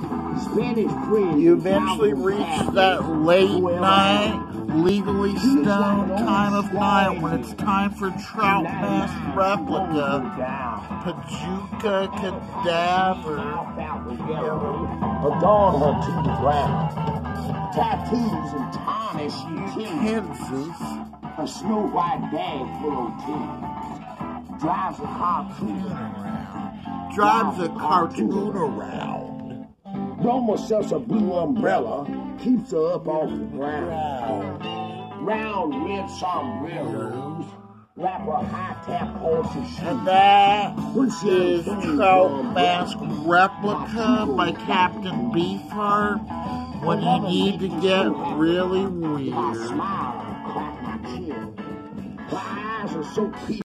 You eventually reach that late night, legally stoned time of night when it's time for Trout Mask Replica, Pajuka Cadaver. A dog hunt to the ground. Tattoos and tarnish Kansas. a snow white bag full of tears. Drives a cartoon around. Roma sells a blue umbrella, keeps her up off the ground. Round red sombreros, wrap a high-tap horse's shoes. And that is Trout Mask Replica by Captain Beefheart when you need to get really weird. My eyes are so peaceful.